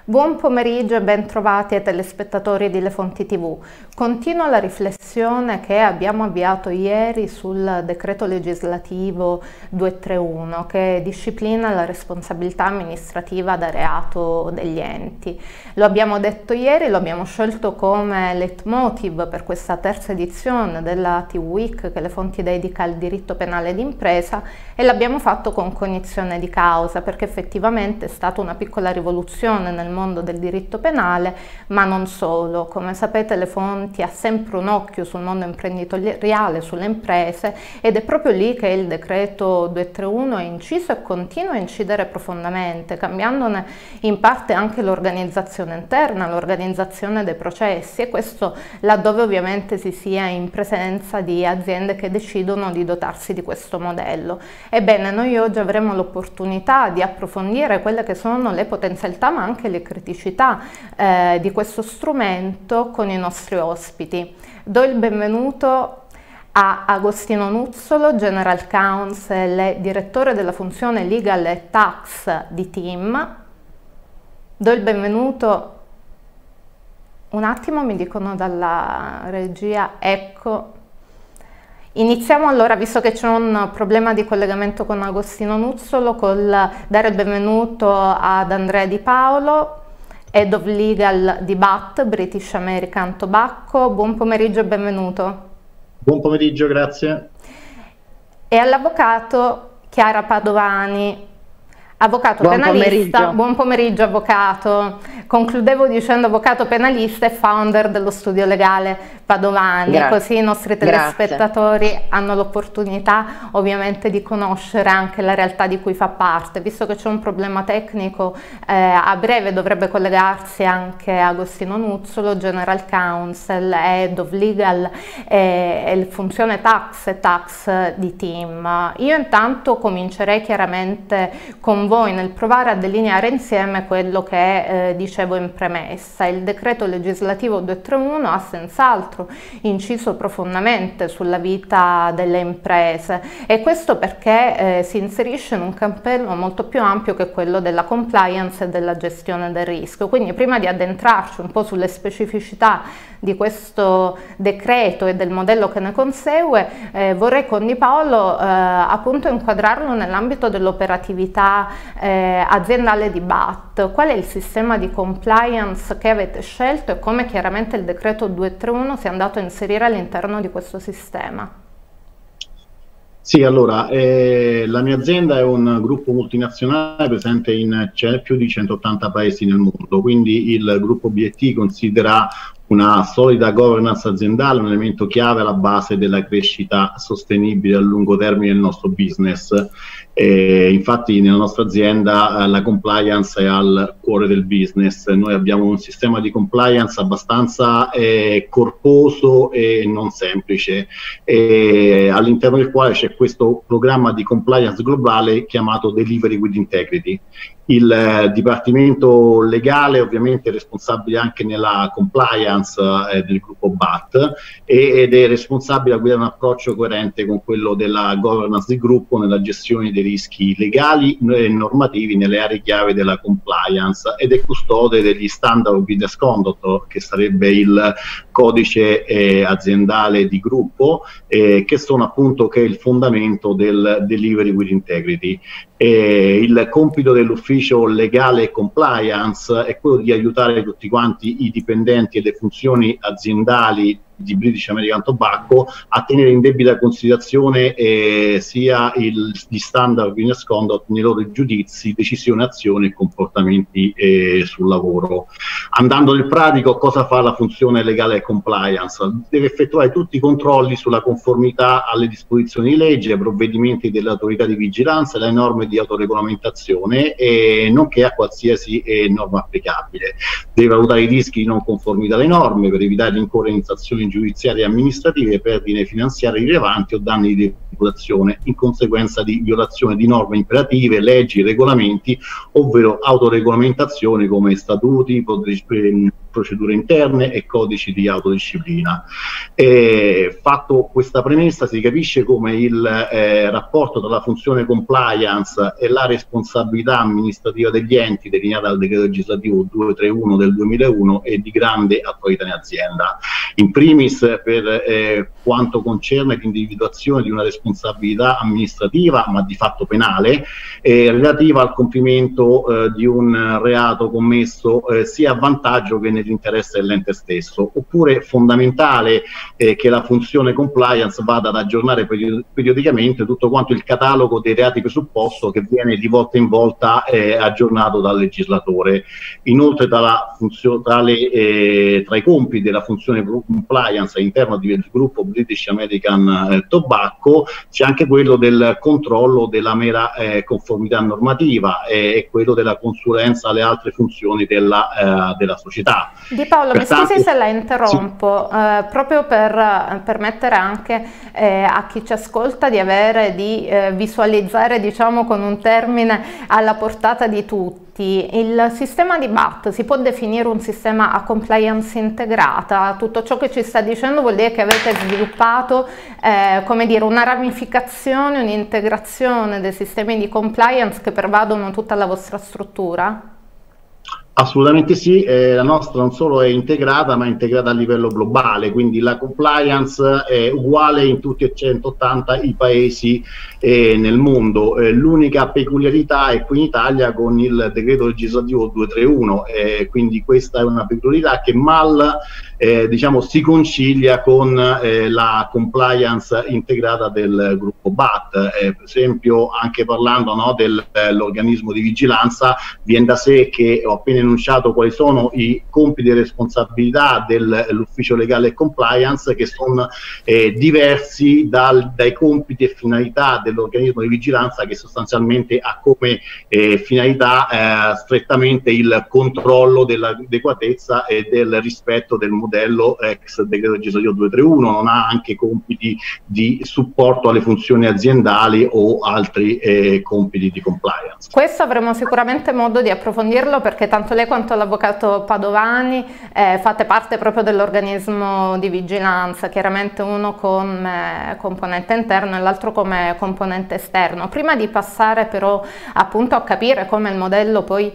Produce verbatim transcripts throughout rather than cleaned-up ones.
Buon pomeriggio e ben trovati ai telespettatori di Le Fonti tivù. Continua la riflessione che abbiamo avviato ieri sul decreto legislativo duecentotrentuno che disciplina la responsabilità amministrativa da reato degli enti. Lo abbiamo detto ieri, lo abbiamo scelto come leitmotiv per questa terza edizione della T Week che Le Fonti dedica al diritto penale d'impresa e l'abbiamo fatto con cognizione di causa perché effettivamente è stata una piccola rivoluzione nel mondo del diritto penale, ma non solo. Come sapete, Le Fonti ha sempre un occhio sul mondo imprenditoriale, sulle imprese, ed è proprio lì che il decreto duecentotrentuno è inciso e continua a incidere profondamente, cambiandone in parte anche l'organizzazione interna, l'organizzazione dei processi, e questo laddove ovviamente si sia in presenza di aziende che decidono di dotarsi di questo modello. Ebbene, noi oggi avremo l'opportunità di approfondire quelle che sono le potenzialità ma anche le criticità eh, di questo strumento con i nostri ospiti. Do il benvenuto a Agostino Nuzzolo, General Counsel e direttore della funzione Legal e Tax di Team. Do il benvenuto, un attimo mi dicono dalla regia, ecco. Iniziamo allora, visto che c'è un problema di collegamento con Agostino Nuzzolo, col dare il benvenuto ad Andrea Di Paolo, Head of Legal di B A T, British American Tobacco. Buon pomeriggio e benvenuto. Buon pomeriggio, grazie. E all'avvocato Chiara Padovani, avvocato buon penalista. Pomeriggio. Buon pomeriggio avvocato. Concludevo dicendo avvocato penalista e founder dello studio legale Padovani, Grazie. Così i nostri telespettatori Grazie. hanno l'opportunità ovviamente di conoscere anche la realtà di cui fa parte. Visto che c'è un problema tecnico, eh, a breve dovrebbe collegarsi anche Agostino Nuzzolo, General Counsel, Head of Legal e, e funzione Tax e Tax di Team. Io intanto comincerei chiaramente con voi nel provare a delineare insieme quello che eh, dicevo in premessa. Il decreto legislativo duecentotrentuno ha senz'altro inciso profondamente sulla vita delle imprese, e questo perché eh, si inserisce in un campello molto più ampio che quello della compliance e della gestione del rischio. Quindi prima di addentrarci un po' sulle specificità di questo decreto e del modello che ne consegue, eh, vorrei con Di Paolo eh, appunto inquadrarlo nell'ambito dell'operatività eh, aziendale di B A T. Qual è il sistema di compliance che avete scelto e come chiaramente il decreto duecentotrentuno si è andato a inserire all'interno di questo sistema? Sì, allora, eh, la mia azienda è un gruppo multinazionale presente in più di centottanta paesi nel mondo, quindi il gruppo B E T considera una solida governance aziendale un elemento chiave alla base della crescita sostenibile a lungo termine del nostro business. E infatti nella nostra azienda eh, la compliance è al cuore del business. Noi abbiamo un sistema di compliance abbastanza eh, corposo e non semplice, all'interno del quale c'è questo programma di compliance globale chiamato Delivery with Integrity. Il eh, Dipartimento Legale ovviamente è responsabile anche nella compliance eh, del gruppo B A T e, ed è responsabile a guidare un approccio coerente con quello della governance del gruppo nella gestione dei rischi legali e normativi nelle aree chiave della compliance, ed è custode degli standard of business conduct, che sarebbe il codice eh, aziendale di gruppo, eh, che sono appunto che è il fondamento del Delivery with Integrity. E il compito dell'ufficio legale e compliance è quello di aiutare tutti quanti i dipendenti e le funzioni aziendali di British American Tobacco a tenere in debita considerazione eh, sia il, gli standard business conduct nei loro giudizi, decisioni, azioni e comportamenti eh, sul lavoro. Andando nel pratico, cosa fa la funzione legale e compliance? Deve effettuare tutti i controlli sulla conformità alle disposizioni di legge, ai provvedimenti delle autorità di vigilanza, alle norme di autoregolamentazione e nonché a qualsiasi eh, norma applicabile. Deve valutare i rischi di non conformità alle norme per evitare l'incorrere in sanzioni giudiziarie e amministrative, perdite finanziarie rilevanti o danni di reputazione in conseguenza di violazione di norme imperative, leggi, regolamenti, ovvero autoregolamentazioni come statuti, procedure interne e codici di autodisciplina. E, fatto questa premessa, si capisce come il eh, rapporto tra la funzione compliance e la responsabilità amministrativa degli enti delineata dal decreto legislativo duecentotrentuno del duemilauno è di grande attualità in azienda. In primis per eh, quanto concerne l'individuazione di una responsabilità amministrativa, ma di fatto penale, eh, relativa al compimento eh, di un reato commesso eh, sia a vantaggio che nell'interesse dell'ente stesso, oppure fondamentale eh, che la funzione compliance vada ad aggiornare periodicamente tutto quanto il catalogo dei reati presupposto che viene di volta in volta eh, aggiornato dal legislatore. Inoltre tra, la tra, le, eh, tra i compiti della funzione compliance all'interno del gruppo British American eh, Tobacco c'è anche quello del controllo della mera eh, conformità normativa e, e quello della consulenza alle altre funzioni della, eh, della società. Di Paolo, Pertanto, mi scusi se la interrompo, sì. eh, proprio per permettere anche eh, a chi ci ascolta di avere, di eh, visualizzare, diciamo con un termine alla portata di tutti. Il sistema di B A T si può definire un sistema a compliance integrata? Tutto ciò che ci sta dicendo vuol dire che avete sviluppato eh, come dire, una ramificazione, un'integrazione dei sistemi di compliance che pervadono tutta la vostra struttura? Assolutamente sì, eh, la nostra non solo è integrata, ma è integrata a livello globale, quindi la compliance è uguale in tutti e centottanta i paesi eh, nel mondo. Eh, l'unica peculiarità è qui in Italia con il decreto legislativo duecentotrentuno, eh, quindi questa è una peculiarità che mal eh, diciamo, si concilia con eh, la compliance integrata del gruppo B A T. Eh, per esempio, anche parlando no, dell'organismo di vigilanza, viene da sé che ho appena enunciato quali sono i compiti e responsabilità dell'ufficio legale e compliance, che sono eh, diversi dal, dai compiti e finalità dell'organismo di vigilanza, che sostanzialmente ha come eh, finalità eh, strettamente il controllo dell'adeguatezza e del rispetto del modello ex decreto legislativo duecentotrentuno, non ha anche compiti di supporto alle funzioni aziendali o altri eh, compiti di compliance. Questo avremo sicuramente modo di approfondirlo, perché tanto lei quanto l'avvocato Padovani eh, fate parte proprio dell'organismo di vigilanza, chiaramente uno come componente interno e l'altro come componente esterno. Prima di passare però appunto a capire come il modello poi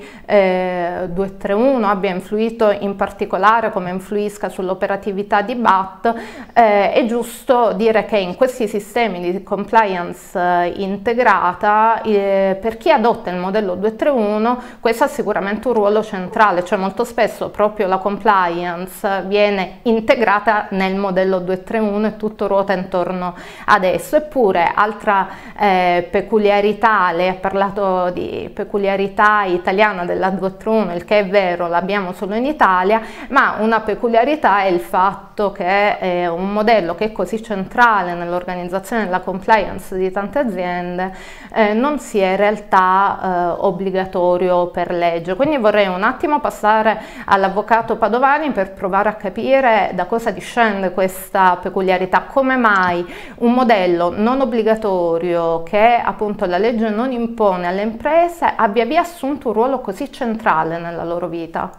eh, duecentotrentuno abbia influito in particolare, come influisca sull'operatività di B A T, eh, è giusto dire che in questi sistemi di compliance eh, integrata, eh, per chi adotta il modello duecentotrentuno, questo ha sicuramente un ruolo centrale, cioè molto spesso proprio la compliance viene integrata nel modello duecentotrentuno e tutto ruota intorno ad esso. Eppure altra eh, peculiarità, lei ha parlato di peculiarità italiana della duecentotrentuno, il che è vero, l'abbiamo solo in Italia, ma una peculiarità è il fatto che è un modello che è così centrale nell'organizzazione della compliance di tante aziende eh, non sia in realtà eh, obbligatorio per legge. Quindi vorrei un attimo passare all'avvocato Padovani per provare a capire da cosa discende questa peculiarità, come mai un modello non obbligatorio che appunto la legge non impone alle imprese abbia via assunto un ruolo così centrale nella loro vita.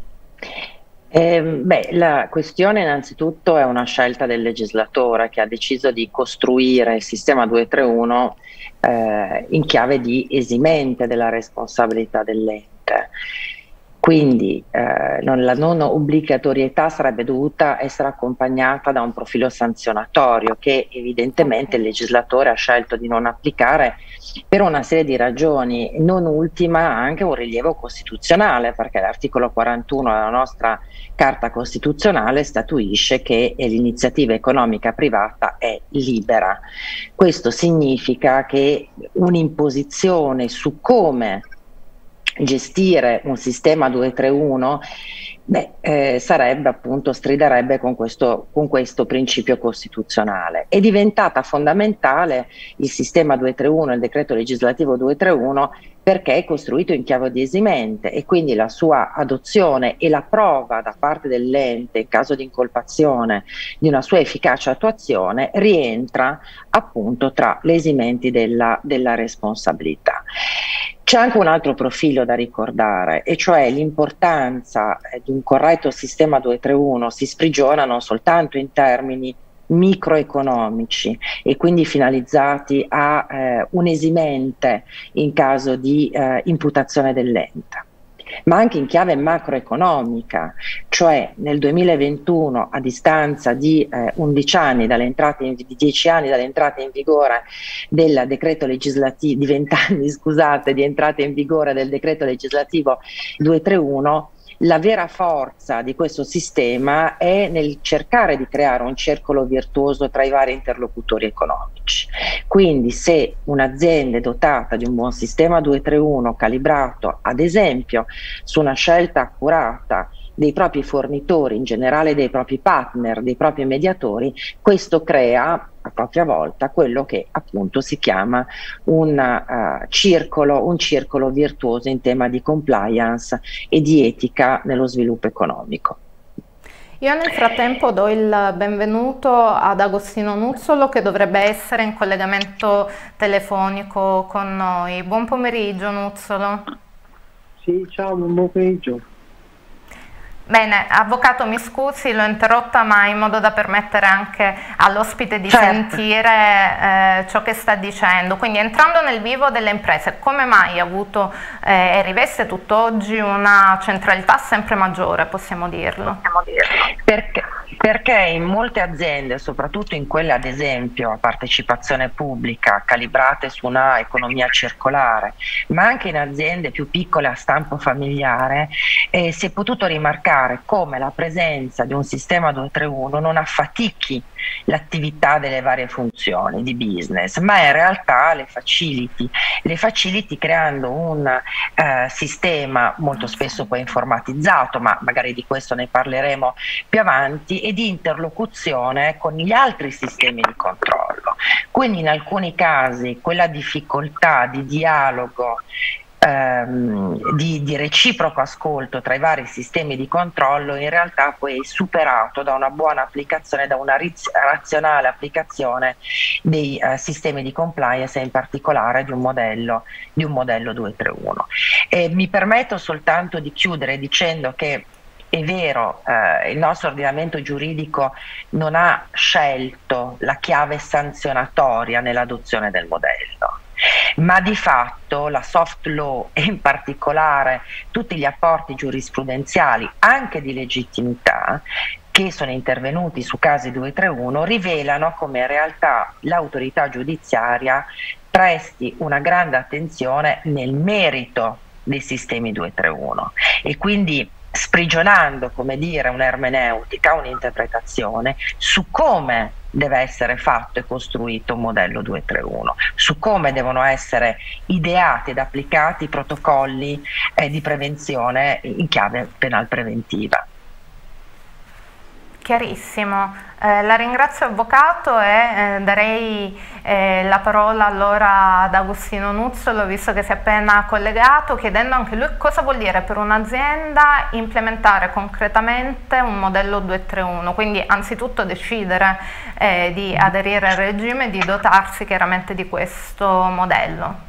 Eh, beh, la questione innanzitutto è una scelta del legislatore, che ha deciso di costruire il sistema duecentotrentuno eh, in chiave di esimente della responsabilità dell'ente. Quindi eh, non, la non obbligatorietà sarebbe dovuta essere accompagnata da un profilo sanzionatorio che evidentemente il legislatore ha scelto di non applicare per una serie di ragioni, non ultima anche un rilievo costituzionale, perché l'articolo quarantuno della nostra Carta Costituzionale statuisce che l'iniziativa economica privata è libera. Questo significa che un'imposizione su come gestire un sistema duecentotrentuno beh, eh, sarebbe appunto, striderebbe con questo, con questo principio costituzionale. È diventata fondamentale il sistema duecentotrentuno, il decreto legislativo duecentotrentuno, perché è costruito in chiave di esimente e quindi la sua adozione e la prova da parte dell'ente in caso di incolpazione di una sua efficace attuazione rientra appunto tra le esimenti della, della responsabilità. C'è anche un altro profilo da ricordare, e cioè l'importanza di un corretto sistema duecentotrentuno si sprigiona non soltanto in termini microeconomici e quindi finalizzati a eh, un esimente in caso di eh, imputazione dell'ente, ma anche in chiave macroeconomica, cioè nel duemilaventuno, a distanza di eh, undici anni dall'entrata in, di dieci anni dall'entrata in vigore del decreto legislativo, di venti anni scusate, di entrata in vigore del decreto legislativo duecentotrentuno, la vera forza di questo sistema è nel cercare di creare un circolo virtuoso tra i vari interlocutori economici. Quindi se un'azienda è dotata di un buon sistema duecentotrentuno calibrato ad esempio su una scelta accurata dei propri fornitori, in generale dei propri partner, dei propri mediatori, questo crea a propria volta quello che appunto si chiama un, uh, circolo, un circolo virtuoso in tema di compliance e di etica nello sviluppo economico. Io nel frattempo do il benvenuto ad Agostino Nuzzolo, che dovrebbe essere in collegamento telefonico con noi. Buon pomeriggio Nuzzolo. Sì, ciao, buon pomeriggio. Bene, avvocato, mi scusi, l'ho interrotta, ma in modo da permettere anche all'ospite di certo. sentire eh, ciò che sta dicendo. Quindi, entrando nel vivo delle imprese, come mai ha avuto eh, e riveste tutt'oggi una centralità sempre maggiore, possiamo dirlo? Possiamo dirlo. Perché? Perché in molte aziende, soprattutto in quelle ad esempio a partecipazione pubblica, calibrate su una economia circolare, ma anche in aziende più piccole a stampo familiare, eh, si è potuto rimarcare come la presenza di un sistema duecentotrentuno non affatichi l'attività delle varie funzioni di business, ma in realtà le faciliti, le faciliti creando un eh, sistema molto spesso poi informatizzato, ma magari di questo ne parleremo più avanti, e di interlocuzione con gli altri sistemi di controllo. Quindi in alcuni casi quella difficoltà di dialogo, ehm, di, di reciproco ascolto tra i vari sistemi di controllo in realtà poi è superato da una buona applicazione, da una razionale applicazione dei eh, sistemi di compliance e in particolare di un modello, di un modello duecentotrentuno. E mi permetto soltanto di chiudere dicendo che è vero, eh, il nostro ordinamento giuridico non ha scelto la chiave sanzionatoria nell'adozione del modello, ma di fatto la soft law e in particolare tutti gli apporti giurisprudenziali, anche di legittimità, che sono intervenuti su casi duecentotrentuno, rivelano come in realtà l'autorità giudiziaria presti una grande attenzione nel merito dei sistemi duecentotrentuno e quindi sprigionando, come dire, un'ermeneutica, un'interpretazione su come deve essere fatto e costruito un modello duecentotrentuno, su come devono essere ideati ed applicati i protocolli eh, di prevenzione in chiave penal preventiva. Chiarissimo. Eh, la ringrazio avvocato e eh, darei eh, la parola allora ad Agostino Nuzzolo, visto che si è appena collegato, chiedendo anche lui cosa vuol dire per un'azienda implementare concretamente un modello duecentotrentuno, quindi anzitutto decidere eh, di aderire al regime e di dotarsi chiaramente di questo modello.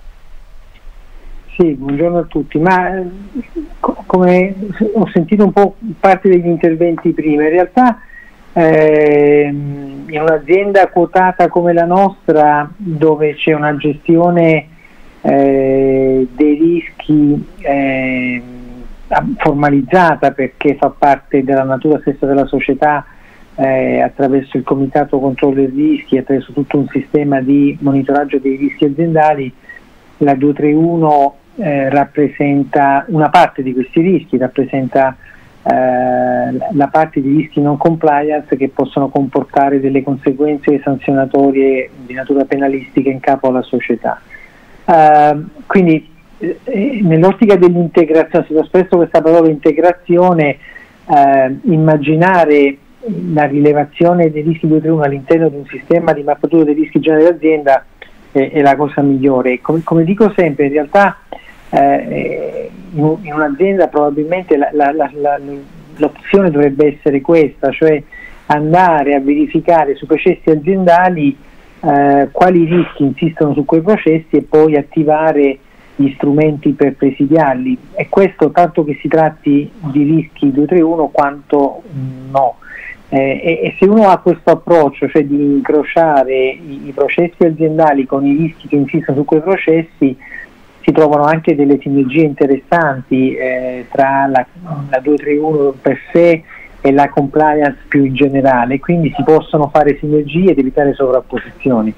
Sì, buongiorno a tutti, ma co come ho sentito un po' parte degli interventi prima, in realtà eh, in un'azienda quotata come la nostra, dove c'è una gestione eh, dei rischi eh, formalizzata perché fa parte della natura stessa della società, eh, attraverso il comitato controllo dei rischi, attraverso tutto un sistema di monitoraggio dei rischi aziendali, la duecentotrentuno Eh, rappresenta una parte di questi rischi, rappresenta eh, la parte di rischi non compliance che possono comportare delle conseguenze sanzionatorie di natura penalistica in capo alla società. Uh, quindi eh, nell'ottica dell'integrazione, si usa spesso questa parola integrazione, eh, immaginare la rilevazione dei rischi duecentotrentuno all'interno di un sistema di mappatura dei rischi generali dell'azienda è, è la cosa migliore. Come, come dico sempre, in realtà Eh, in, in un'azienda probabilmente l'opzione dovrebbe essere questa, cioè andare a verificare sui processi aziendali eh, quali rischi insistono su quei processi e poi attivare gli strumenti per presidiarli, e questo tanto che si tratti di rischi due tre uno quanto no. Eh, e, e se uno ha questo approccio, cioè di incrociare i, i processi aziendali con i rischi che insistono su quei processi, si trovano anche delle sinergie interessanti eh, tra la, la due tre uno per sé e la compliance più in generale, quindi si possono fare sinergie ed evitare sovrapposizioni.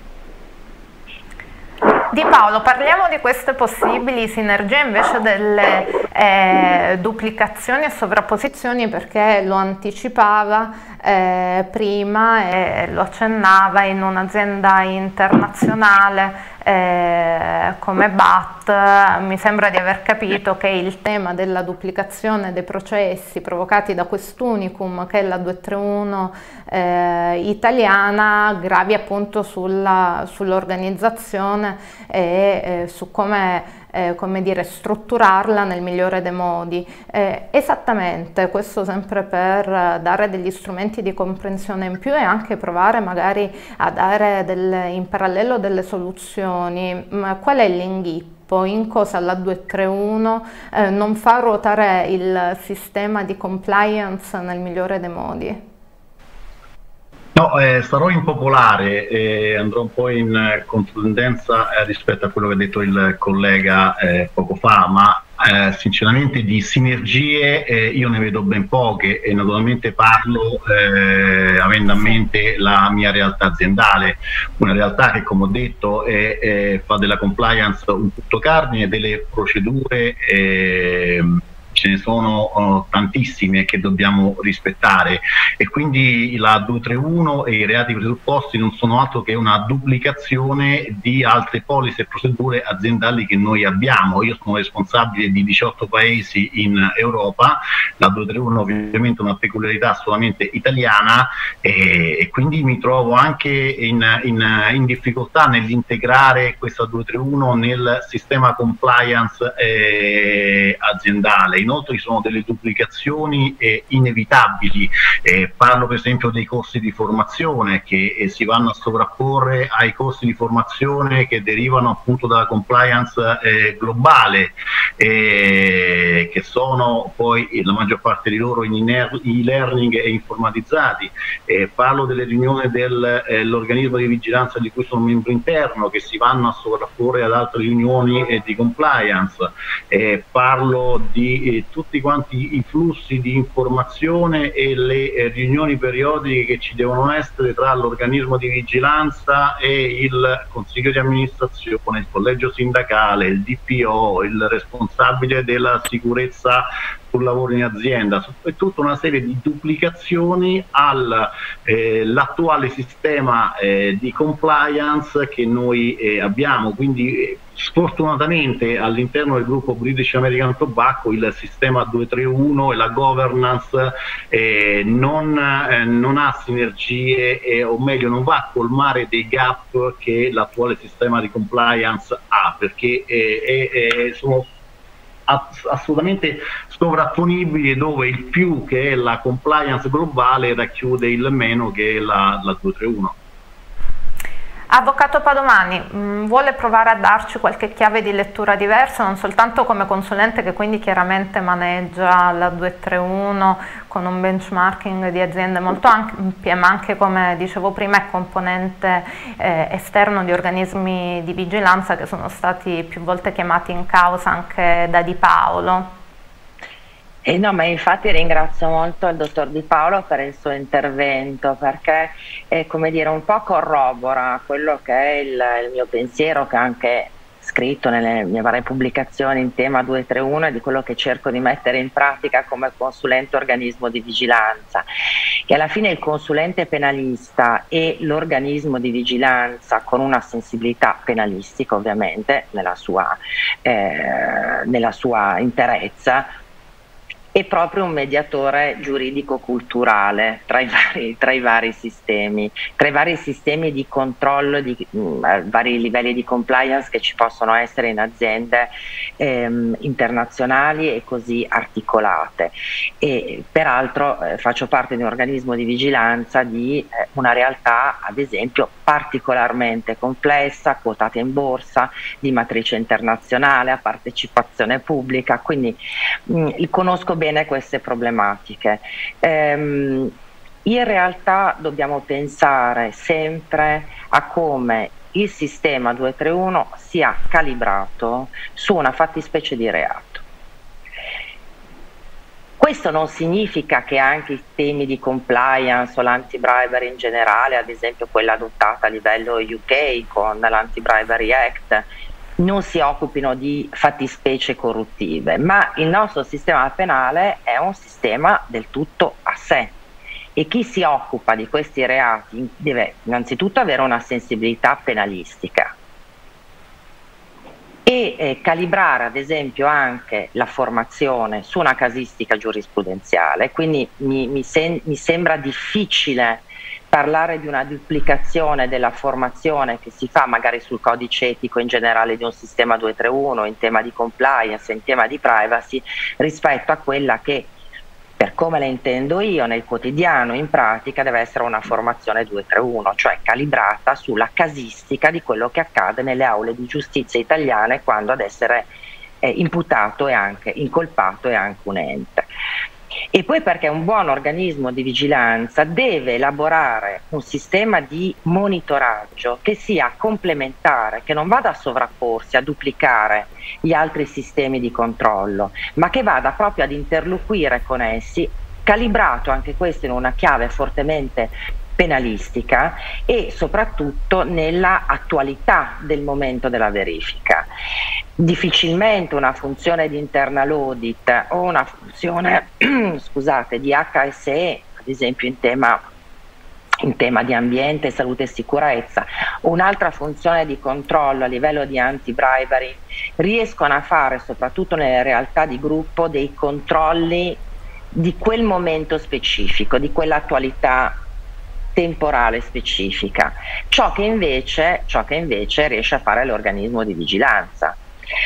Di Paolo, parliamo di queste possibili sinergie invece delle eh, duplicazioni e sovrapposizioni, perché lo anticipava eh, prima e lo accennava: in un'azienda internazionale eh, come B A T mi sembra di aver capito che il tema della duplicazione dei processi provocati da quest'unicum che è la due tre uno eh, italiana gravi appunto sulla, sull'organizzazione e eh, su come, eh, come dire, strutturarla nel migliore dei modi. Eh, esattamente, questo sempre per dare degli strumenti di comprensione in più e anche provare magari a dare delle, in parallelo delle soluzioni. Ma qual è l'inghippo? In cosa la due tre uno eh, non fa ruotare il sistema di compliance nel migliore dei modi? No, eh, sarò impopolare e andrò un po' in controtendenza eh, rispetto a quello che ha detto il collega eh, poco fa, ma eh, sinceramente di sinergie eh, io ne vedo ben poche, e naturalmente parlo eh, avendo a mente la mia realtà aziendale, una realtà che, come ho detto, è, è, fa della compliance un tutto cardine, delle procedure eh, ce ne sono uh, tantissime che dobbiamo rispettare, e quindi la due tre uno e i reati presupposti non sono altro che una duplicazione di altre policy e procedure aziendali che noi abbiamo. Io sono responsabile di diciotto paesi in Europa, la due tre uno ovviamente è una peculiarità solamente italiana, e, e quindi mi trovo anche in, in, in difficoltà nell'integrare questa due tre uno nel sistema compliance eh, aziendale. Inoltre ci sono delle duplicazioni eh, inevitabili, eh, parlo per esempio dei costi di formazione che eh, si vanno a sovrapporre ai costi di formazione che derivano appunto dalla compliance eh, globale, eh, che sono poi la maggior parte di loro in e-learning e informatizzati. Eh, parlo delle riunioni dell'organismo eh, di vigilanza di cui sono membro interno, che si vanno a sovrapporre ad altre riunioni eh, di compliance. Eh, parlo di eh, tutti quanti i flussi di informazione e le eh, riunioni periodiche che ci devono essere tra l'organismo di vigilanza e il consiglio di amministrazione, il collegio sindacale, il D P O, il responsabile della sicurezza sul lavoro in azienda, è tutta una serie di duplicazioni all'attuale eh, sistema eh, di compliance che noi eh, abbiamo. Quindi eh, sfortunatamente all'interno del gruppo British American Tobacco il sistema due tre uno e la governance eh, non, eh, non ha sinergie, eh, o meglio non va a colmare dei gap che l'attuale sistema di compliance ha, perché eh, eh, sono assolutamente sovrapponibili, dove il più, che è la compliance globale, racchiude il meno, che è la, la due tre uno. Avvocato Padomani, mh, vuole provare a darci qualche chiave di lettura diversa, non soltanto come consulente che quindi chiaramente maneggia la due tre uno con un benchmarking di aziende molto ampie, ma anche, come dicevo prima, è componente eh, esterno di organismi di vigilanza che sono stati più volte chiamati in causa anche da Di Paolo. Eh no, ma infatti ringrazio molto il dottor Di Paolo per il suo intervento, perché eh, come dire, un po' corrobora quello che è il, il mio pensiero, che ho anche scritto nelle mie varie pubblicazioni in tema due tre uno, e di quello che cerco di mettere in pratica come consulente organismo di vigilanza, che alla fine il consulente penalista e l'organismo di vigilanza, con una sensibilità penalistica ovviamente nella sua, eh, nella sua interezza, è proprio un mediatore giuridico-culturale tra i vari, tra i vari sistemi, tra i vari sistemi di controllo, di mh, vari livelli di compliance che ci possono essere in aziende ehm, internazionali e così articolate. E peraltro eh, faccio parte di un organismo di vigilanza di eh, una realtà, ad esempio, particolarmente complessa, quotata in borsa, di matrice internazionale, a partecipazione pubblica, quindi mh, conosco bene queste problematiche. Ehm, in realtà dobbiamo pensare sempre a come il sistema duecentotrentuno sia calibrato su una fattispecie di reato. Questo non significa che anche i temi di compliance o l'anti-bribery in generale, ad esempio quella adottata a livello U K con l'Anti-Bribery Act, non si occupino di fattispecie corruttive, ma il nostro sistema penale è un sistema del tutto a sé e chi si occupa di questi reati deve innanzitutto avere una sensibilità penalistica e eh, calibrare ad esempio anche la formazione su una casistica giurisprudenziale, quindi mi, mi, sem- mi sembra difficile parlare di una duplicazione della formazione che si fa magari sul codice etico in generale di un sistema duecentotrentuno, in tema di compliance, in tema di privacy, rispetto a quella che, per come la intendo io nel quotidiano, in pratica deve essere una formazione duecentotrentuno, cioè calibrata sulla casistica di quello che accade nelle aule di giustizia italiane quando ad essere eh, imputato e anche incolpato è anche un ente. E poi perché un buon organismo di vigilanza deve elaborare un sistema di monitoraggio che sia complementare, che non vada a sovrapporsi, a duplicare gli altri sistemi di controllo, ma che vada proprio ad interloquire con essi, calibrato anche questo in una chiave fortemente penalistica e soprattutto nella attualità del momento della verifica. Difficilmente una funzione di internal audit o una funzione scusate, di H S E, ad esempio in tema, in tema di ambiente, salute e sicurezza, o un'altra funzione di controllo a livello di anti-bribery, riescono a fare, soprattutto nelle realtà di gruppo, dei controlli di quel momento specifico, di quell'attualità temporale specifica, ciò che invece, ciò che invece riesce a fare l'organismo di vigilanza.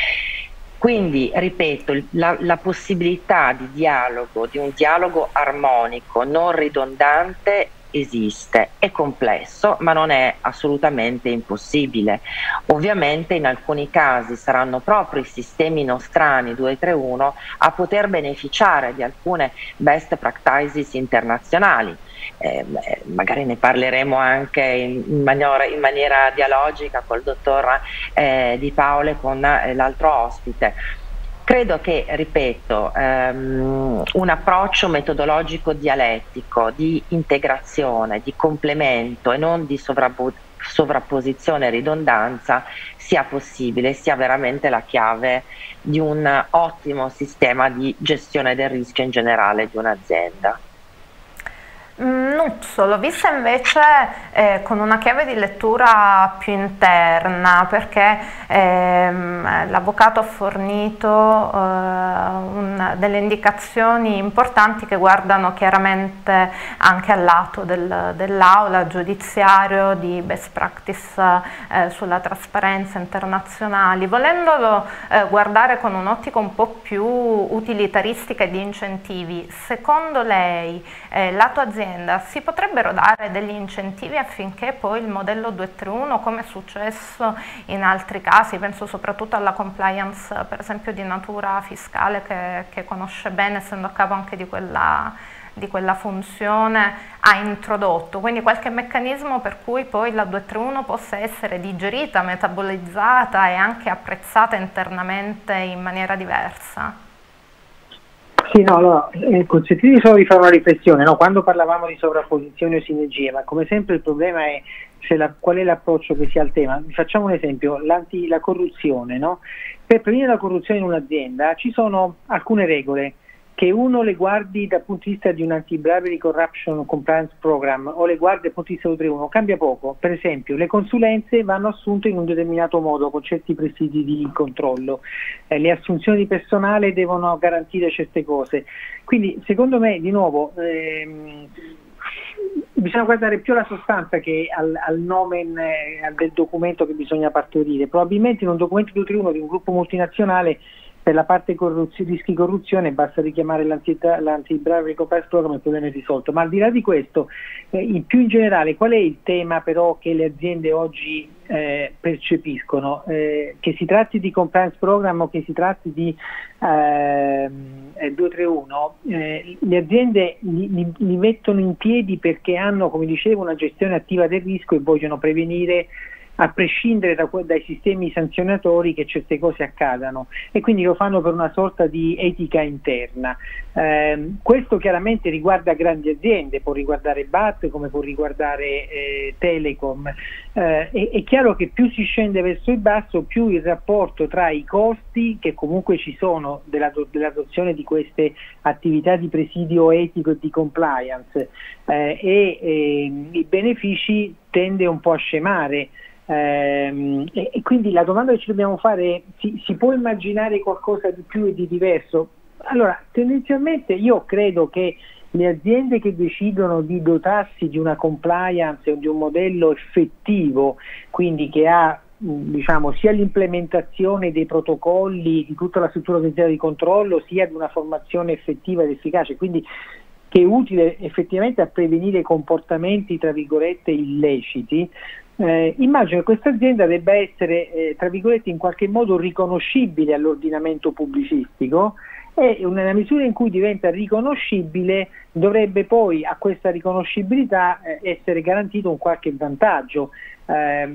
Quindi, ripeto, la, la possibilità di dialogo, di un dialogo armonico, non ridondante, esiste, è complesso, ma non è assolutamente impossibile. Ovviamente in alcuni casi saranno proprio i sistemi nostrani duecentotrentuno a poter beneficiare di alcune best practices internazionali. Eh, magari ne parleremo anche in, in, maniera, in maniera dialogica col dottor eh, Di Paolo e con eh, l'altro ospite. Credo che, ripeto, um, un approccio metodologico dialettico, di integrazione, di complemento e non di sovrappo- sovrapposizione e ridondanza sia possibile, sia veramente la chiave di un ottimo sistema di gestione del rischio in generale di un'azienda. Nuzzo, l'ho vista invece eh, con una chiave di lettura più interna, perché ehm, l'avvocato ha fornito eh, un, delle indicazioni importanti che guardano chiaramente anche al lato del, dell'aula giudiziario di best practice eh, sulla trasparenza internazionali, volendolo eh, guardare con un'ottica un po' più utilitaristica e di incentivi. Secondo lei, eh, lato azienda, si potrebbero dare degli incentivi affinché poi il modello duecentotrentuno, come è successo in altri casi, penso soprattutto alla compliance per esempio di natura fiscale che, che conosce bene essendo a capo anche di quella, di quella funzione, ha introdotto, quindi qualche meccanismo per cui poi la duecentotrentuno possa essere digerita, metabolizzata e anche apprezzata internamente in maniera diversa? Sì, no, allora, eh, consentitemi solo di fare una riflessione, no? Quando parlavamo di sovrapposizioni o sinergie, ma come sempre il problema è se la, qual è l'approccio che si ha al tema. Facciamo un esempio, l'anti, la corruzione, no? Per prevenire la corruzione in un'azienda ci sono alcune regole che uno le guardi dal punto di vista di un anti-bribery corruption compliance program o le guardi dal punto di vista due tre uno, cambia poco. Per esempio, le consulenze vanno assunte in un determinato modo con certi presidi di controllo, eh, le assunzioni di personale devono garantire certe cose. Quindi secondo me, di nuovo, ehm, bisogna guardare più alla sostanza che al, al nomen eh, del documento che bisogna partorire. Probabilmente in un documento due tre uno di un gruppo multinazionale, per la parte corruzione, rischi corruzione, basta richiamare l'anti-bribery compliance program e il problema è risolto. Ma al di là di questo, eh, in più in generale, qual è il tema però che le aziende oggi eh, percepiscono? Eh, che si tratti di compliance program o che si tratti di eh, due tre uno, eh, le aziende li, li, li mettono in piedi perché hanno, come dicevo, una gestione attiva del rischio e vogliono prevenire, a prescindere da, dai sistemi sanzionatori, che certe cose accadano, e quindi lo fanno per una sorta di etica interna. Eh, questo chiaramente riguarda grandi aziende, può riguardare B A T come può riguardare eh, Telecom. Eh, è, è chiaro che più si scende verso il basso, più il rapporto tra i costi che comunque ci sono dell'adozione di queste attività di presidio etico e di compliance eh, e eh, i benefici tende un po' a scemare. Eh, e, e quindi la domanda che ci dobbiamo fare è: si, si può immaginare qualcosa di più e di diverso? Allora, tendenzialmente io credo che le aziende che decidono di dotarsi di una compliance o di un modello effettivo, quindi che ha diciamo sia l'implementazione dei protocolli di tutta la struttura organizzativa di controllo, sia di una formazione effettiva ed efficace, quindi che è utile effettivamente a prevenire comportamenti tra virgolette illeciti, eh, immagino che questa azienda debba essere eh, tra virgolette in qualche modo riconoscibile all'ordinamento pubblicistico, e nella misura in cui diventa riconoscibile dovrebbe poi a questa riconoscibilità eh, essere garantito un qualche vantaggio. Eh,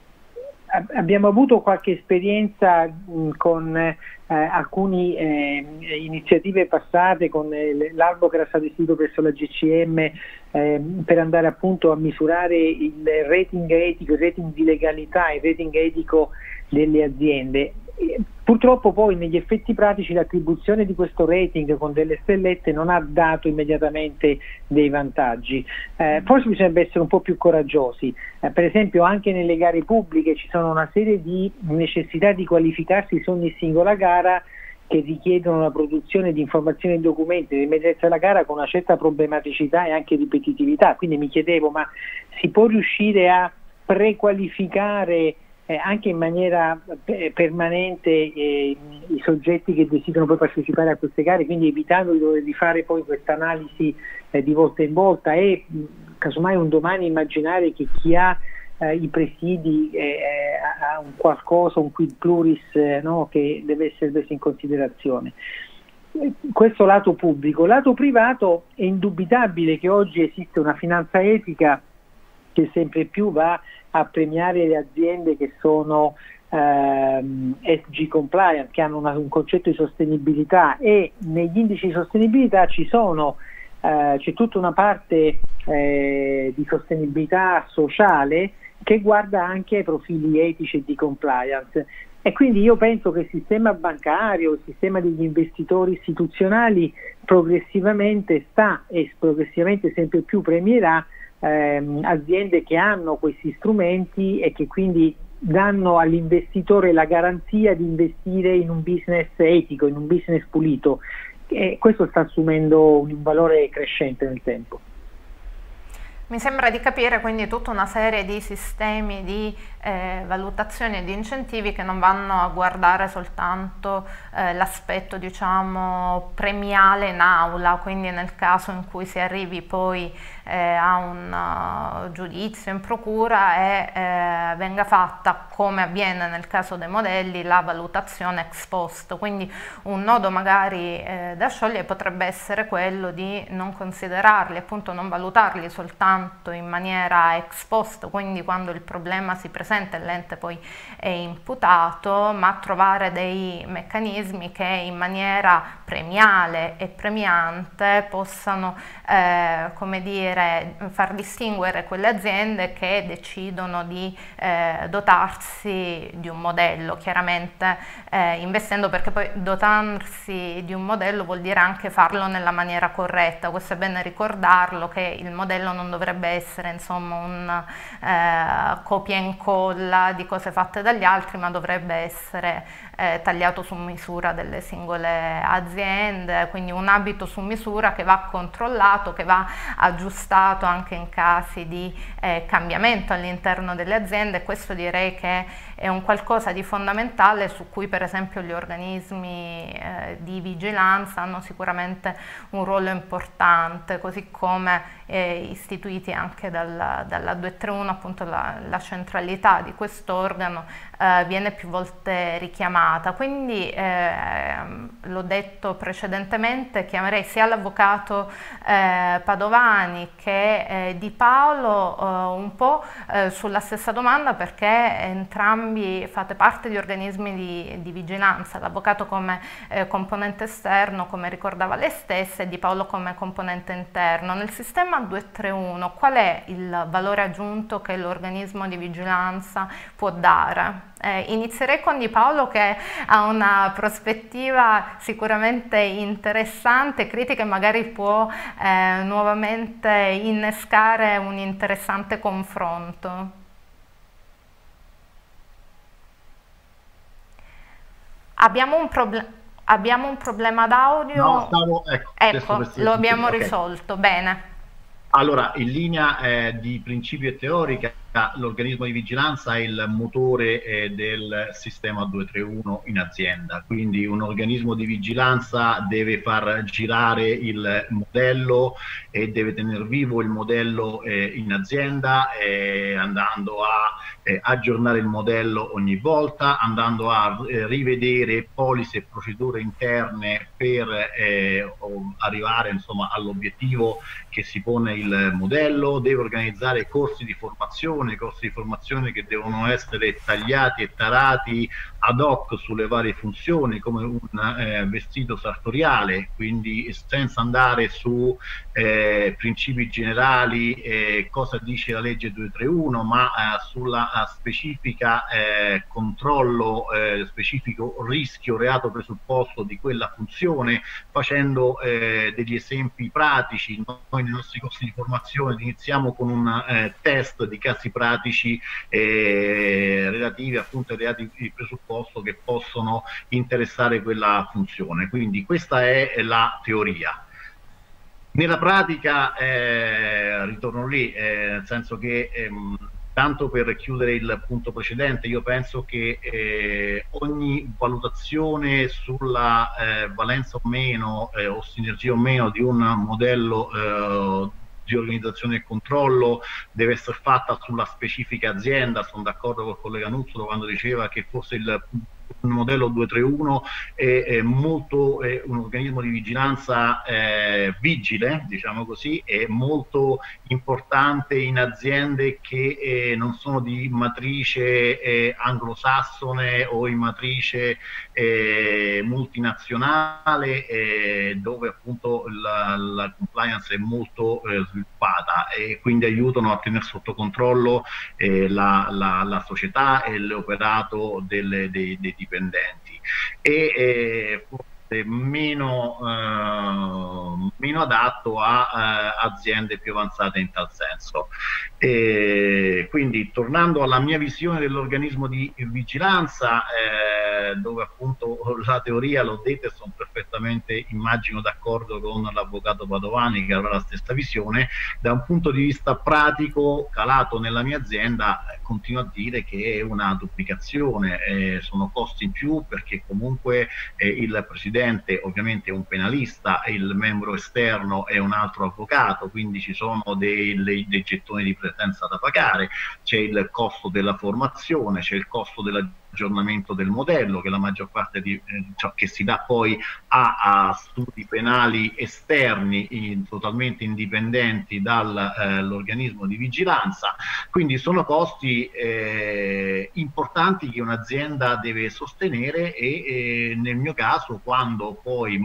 Abbiamo avuto qualche esperienza mh, con eh, alcune eh, iniziative passate, con eh, l'albo che era stato istituito presso la G C M eh, per andare appunto a misurare il rating etico, il rating di legalità, il rating etico delle aziende. E, purtroppo poi negli effetti pratici l'attribuzione di questo rating con delle stellette non ha dato immediatamente dei vantaggi. Eh, forse bisognerebbe essere un po' più coraggiosi. Eh, per esempio anche nelle gare pubbliche ci sono una serie di necessità di qualificarsi su ogni singola gara che richiedono la produzione di informazioni e documenti nell'immediatezza della gara con una certa problematicità e anche ripetitività. Quindi mi chiedevo, ma si può riuscire a prequalificare Eh, anche in maniera eh, permanente eh, i soggetti che desiderano poi partecipare a queste gare, quindi evitando di dover fare poi questa analisi eh, di volta in volta e mh, casomai un domani immaginare che chi ha eh, i presidi eh, ha un qualcosa, un quid pluris eh, no, che deve essere preso in considerazione. Questo lato pubblico. Lato privato, è indubitabile che oggi esiste una finanza etica che sempre più va a premiare le aziende che sono ehm, S G compliant, che hanno una, un concetto di sostenibilità, e negli indici di sostenibilità ci sono eh, c'è tutta una parte eh, di sostenibilità sociale che guarda anche ai profili etici e di compliance. E quindi io penso che il sistema bancario, il sistema degli investitori istituzionali progressivamente sta e progressivamente sempre più premierà Ehm, aziende che hanno questi strumenti e che quindi danno all'investitore la garanzia di investire in un business etico, in un business pulito, e questo sta assumendo un valore crescente nel tempo. Mi sembra di capire quindi tutta una serie di sistemi di eh, valutazione e di incentivi che non vanno a guardare soltanto eh, l'aspetto diciamo premiale in aula, quindi nel caso in cui si arrivi poi eh, a un uh, giudizio in procura e eh, venga fatta, come avviene nel caso dei modelli, la valutazione ex post. Quindi un nodo magari eh, da sciogliere potrebbe essere quello di non considerarli, appunto non valutarli soltanto in maniera ex post, quindi quando il problema si presenta e l'ente poi è imputato, ma trovare dei meccanismi che in maniera premiale e premiante possano eh, come dire avere, far distinguere quelle aziende che decidono di eh, dotarsi di un modello, chiaramente eh, investendo, perché poi dotarsi di un modello vuol dire anche farlo nella maniera corretta. Questo è bene ricordarlo, che il modello non dovrebbe essere insomma un eh, copia e incolla di cose fatte dagli altri, ma dovrebbe essere eh, tagliato su misura delle singole aziende, quindi un abito su misura che va controllato, che va aggiustato anche in casi di eh, cambiamento all'interno delle aziende. Questo direi che è un qualcosa di fondamentale, su cui per esempio gli organismi eh, di vigilanza hanno sicuramente un ruolo importante, così come eh, istituiti anche dal, dalla duecentotrentuno, appunto la, la centralità di quest'organo eh, viene più volte richiamata. Quindi eh, l'ho detto precedentemente, chiamerei sia l'avvocato eh, Padovani che eh, Di Paolo eh, un po' eh, sulla stessa domanda, perché entrambi fate parte di organismi di, di vigilanza, l'avvocato come eh, componente esterno, come ricordava lei stessa, e Di Paolo come componente interno. Nel sistema duecentotrentuno qual è il valore aggiunto che l'organismo di vigilanza può dare? Eh, inizierei con Di Paolo, che ha una prospettiva sicuramente interessante, critica, e magari può eh, nuovamente innescare un interessante confronto. Abbiamo un, proble abbiamo un problema d'audio. No, stavo, ecco, ecco lo abbiamo okay. risolto, bene. Allora, in linea eh, di principio e teorica, l'organismo di vigilanza è il motore eh, del sistema duecentotrentuno in azienda, quindi un organismo di vigilanza deve far girare il modello e deve tenere vivo il modello eh, in azienda, eh, andando a eh, aggiornare il modello ogni volta, andando a eh, rivedere policy e procedure interne per eh, arrivare insomma all'obiettivo che si pone il modello, deve organizzare corsi di formazione, corsi di formazione che devono essere tagliati e tarati ad hoc sulle varie funzioni, come un eh, vestito sartoriale, quindi senza andare su eh, principi generali, eh, cosa dice la legge duecentotrentuno, ma eh, sulla specifica eh, controllo, eh, specifico rischio, reato presupposto di quella funzione, facendo eh, degli esempi pratici. Noi nei nostri corsi di formazione iniziamo con un eh, test di casi pratici eh, relativi appunto ai reati di presupposto che possono interessare quella funzione. Quindi questa è la teoria. Nella pratica, eh, ritorno lì, eh, nel senso che ehm, tanto per chiudere il punto precedente, io penso che eh, ogni valutazione sulla eh, valenza o meno eh, o sinergia o meno di un modello eh, di organizzazione e controllo deve essere fatta sulla specifica azienda. Sono d'accordo col collega Nuzzolo quando diceva che forse il un modello duecentotrentuno è, è molto è un organismo di vigilanza eh, vigile, diciamo così, è molto importante in aziende che eh, non sono di matrice eh, anglosassone o in matrice eh, multinazionale, eh, dove appunto la, la compliance è molto eh, sviluppata, e quindi aiutano a tenere sotto controllo eh, la, la, la società e l'operato dei, dei dipendenti, e eh, forse meno, eh, meno adatto a eh, aziende più avanzate in tal senso. E quindi, tornando alla mia visione dell'organismo di vigilanza, eh, dove appunto la teoria, l'ho detto, e sono perfettamente, immagino, d'accordo con l'avvocato Padovani che avrà la stessa visione, da un punto di vista pratico, calato nella mia azienda, continuo a dire che è una duplicazione, eh, sono costi in più, perché comunque eh, il presidente ovviamente è un penalista e il membro esterno è un altro avvocato, quindi ci sono dei, dei, dei gettoni di presenza da pagare, c'è il costo della formazione, c'è il costo dell'aggiornamento del modello, che la maggior parte di, eh, cioè, che si dà poi a, a studi penali esterni, in, totalmente indipendenti dall'organismo eh, di vigilanza. Quindi sono costi eh, importanti che un'azienda deve sostenere, e eh, nel mio caso, quando poi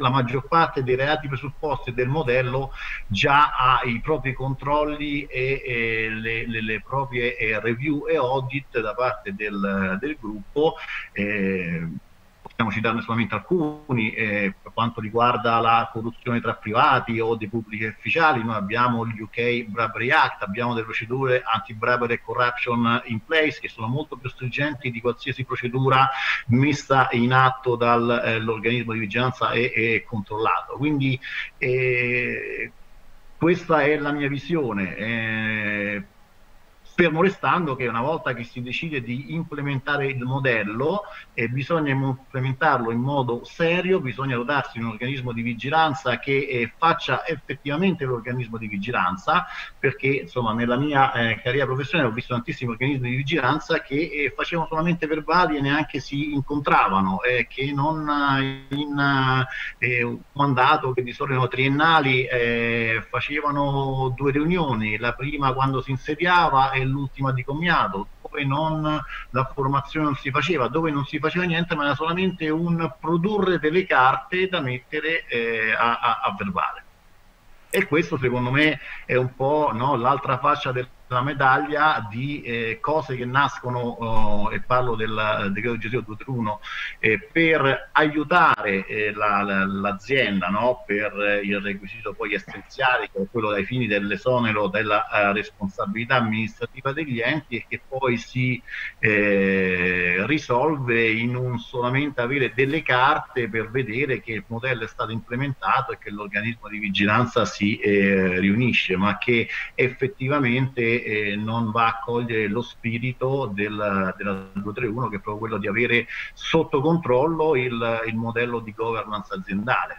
la maggior parte dei reati presupposti del modello già ha i propri controlli e, e le, le, le proprie eh, review e audit da parte del, del gruppo. Eh, possiamo citarne solamente alcuni. Eh, per quanto riguarda la corruzione tra privati o dei pubblici ufficiali, noi abbiamo il U K Bribery Act, abbiamo delle procedure anti-bribery e corruption in place che sono molto più stringenti di qualsiasi procedura messa in atto dall'organismo eh, di vigilanza e, e controllato. Quindi eh, questa è la mia visione. Eh, fermo restando che una volta che si decide di implementare il modello eh, bisogna implementarlo in modo serio, bisogna dotarsi di un organismo di vigilanza che eh, faccia effettivamente l'organismo di vigilanza, perché insomma nella mia eh, carriera professionale ho visto tantissimi organismi di vigilanza che eh, facevano solamente verbali e neanche si incontravano, eh, che non eh, in eh, un mandato che di solito erano triennali eh, facevano due riunioni, la prima quando si insediava e l'ultima di commiato, dove non, la formazione non si faceva, dove non si faceva niente, ma era solamente un produrre delle carte da mettere eh, a, a, a verbale. E questo secondo me è un po', no, l'altra faccia della medaglia di eh, cose che nascono, oh, e parlo del decreto legislativo duecentotrentatré, eh, per aiutare eh, l'azienda, la, no, per eh, il requisito poi essenziale, che è quello dai fini dell'esonero della uh, responsabilità amministrativa degli enti, e che poi si eh, risolve in un solamente avere delle carte per vedere che il modello è stato implementato e che l'organismo di vigilanza si eh, riunisce, ma che effettivamente eh, non va a cogliere lo spirito del, della duecentotrentuno, che è proprio quello di avere sotto controllo il, il modello di governance aziendale.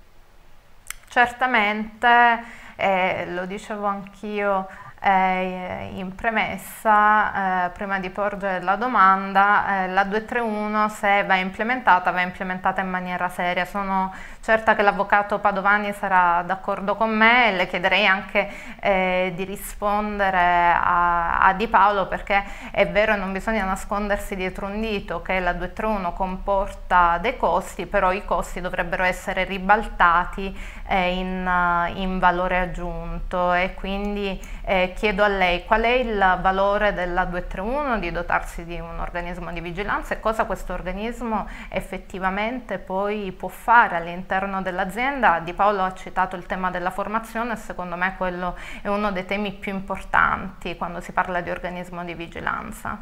Certamente, eh, lo dicevo anch'io eh, in premessa, eh, prima di porgere la domanda, eh, la duecentotrentuno, se va implementata, va implementata in maniera seria. Sono certa che l'avvocato Padovani sarà d'accordo con me, e le chiederei anche eh, di rispondere a, a Di Paolo, perché è vero e non bisogna nascondersi dietro un dito che la duecentotrentuno comporta dei costi, però i costi dovrebbero essere ribaltati eh, in, in valore aggiunto, e quindi eh, chiedo a lei qual è il valore della duecentotrentuno di dotarsi di un organismo di vigilanza e cosa questo organismo effettivamente poi può fare all'interno dell'azienda. Di Paolo ha citato il tema della formazione, e secondo me quello è uno dei temi più importanti quando si parla di organismo di vigilanza.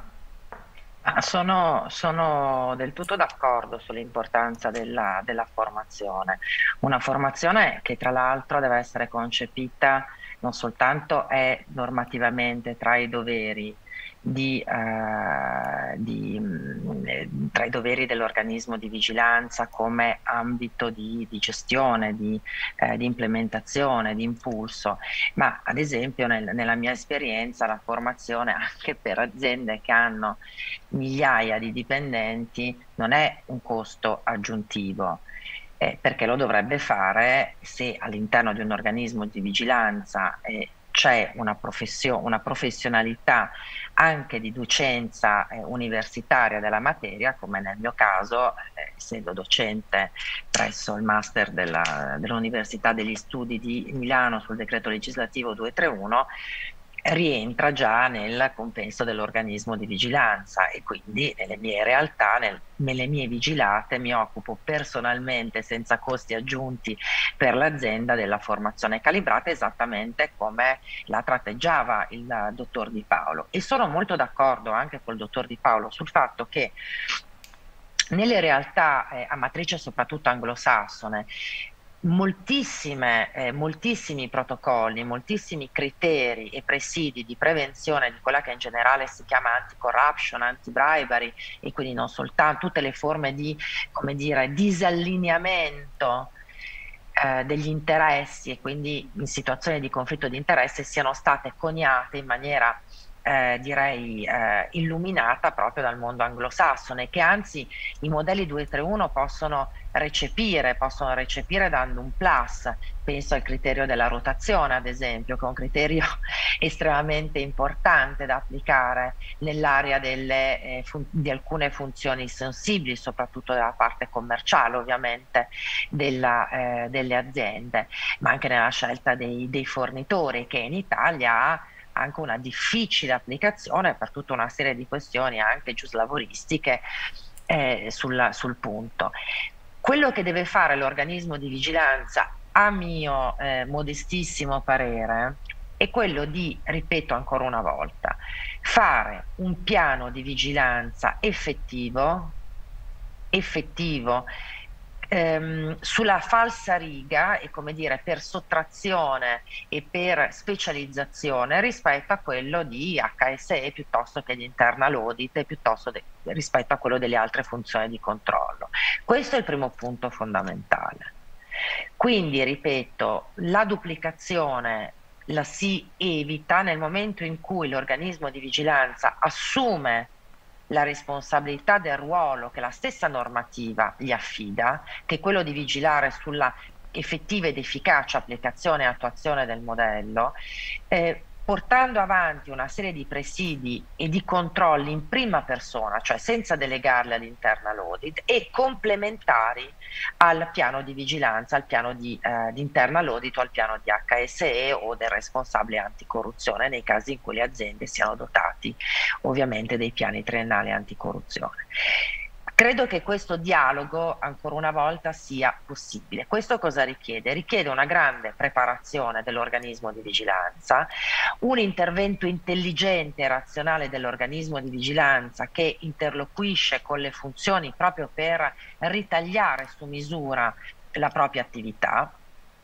Sono, sono del tutto d'accordo sull'importanza della, della formazione, una formazione che tra l'altro deve essere concepita non soltanto è normativamente tra i doveri di, eh, di, mh, tra i doveri dell'organismo di vigilanza come ambito di, di gestione, di, eh, di implementazione, di impulso, ma ad esempio nel, nella mia esperienza la formazione anche per aziende che hanno migliaia di dipendenti non è un costo aggiuntivo. Eh, perché lo dovrebbe fare se all'interno di un organismo di vigilanza eh, c'è una, professio- una professionalità anche di docenza eh, universitaria della materia, come nel mio caso, eh, essendo docente presso il master della, dell'Università degli Studi di Milano sul decreto legislativo duecentotrentuno, rientra già nel compenso dell'organismo di vigilanza, e quindi nelle mie realtà, nel, nelle mie vigilate, mi occupo personalmente senza costi aggiunti per l'azienda della formazione calibrata, esattamente come la tratteggiava il dottor Di Paolo. E sono molto d'accordo anche col dottor Di Paolo sul fatto che nelle realtà eh, a matrice soprattutto anglosassone, Moltissime, eh, moltissimi protocolli, moltissimi criteri e presidi di prevenzione di quella che in generale si chiama anti-corruption, anti-bribery, e quindi non soltanto tutte le forme di, come dire, disallineamento eh, degli interessi, e quindi in situazioni di conflitto di interesse siano state coniate in maniera eh, direi eh, illuminata proprio dal mondo anglosassone, che anzi i modelli due tre uno possono recepire, possono recepire dando un plus. Penso al criterio della rotazione, ad esempio, che è un criterio estremamente importante da applicare nell'area delle, eh, di alcune funzioni sensibili, soprattutto della parte commerciale, ovviamente, della, eh, delle aziende, ma anche nella scelta dei, dei fornitori, che in Italia ha anche una difficile applicazione per tutta una serie di questioni anche giuslavoristiche eh, sul, sul punto. Quello che deve fare l'organismo di vigilanza, a mio eh, modestissimo parere, è quello di, ripeto ancora una volta, fare un piano di vigilanza effettivo, effettivo ehm, sulla falsariga e, come dire, per sottrazione e per specializzazione rispetto a quello di H S E piuttosto che di internal audit e piuttosto de- rispetto a quello delle altre funzioni di controllo. Questo è il primo punto fondamentale. Quindi, ripeto, la duplicazione la si evita nel momento in cui l'organismo di vigilanza assume la responsabilità del ruolo che la stessa normativa gli affida, che è quello di vigilare sulla effettiva ed efficace applicazione e attuazione del modello, eh, portando avanti una serie di presidi e di controlli in prima persona, cioè senza delegarli all'internal audit, e complementari al piano di vigilanza, al piano di, eh, di internal audit o al piano di H S E o del responsabile anticorruzione, nei casi in cui le aziende siano dotati ovviamente dei piani triennali anticorruzione. Credo che questo dialogo, ancora una volta, sia possibile. Questo cosa richiede? Richiede una grande preparazione dell'organismo di vigilanza, un intervento intelligente e razionale dell'organismo di vigilanza che interloquisce con le funzioni proprio per ritagliare su misura la propria attività.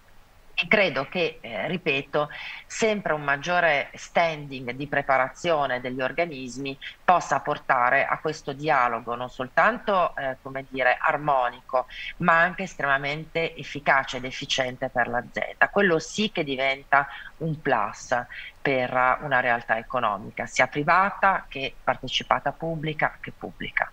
E credo che, eh, ripeto, sempre un maggiore standing di preparazione degli organismi possa portare a questo dialogo non soltanto, eh, come dire, armonico, ma anche estremamente efficace ed efficiente per l'azienda. Quello sì che diventa un plus per una realtà economica, sia privata che partecipata pubblica che pubblica.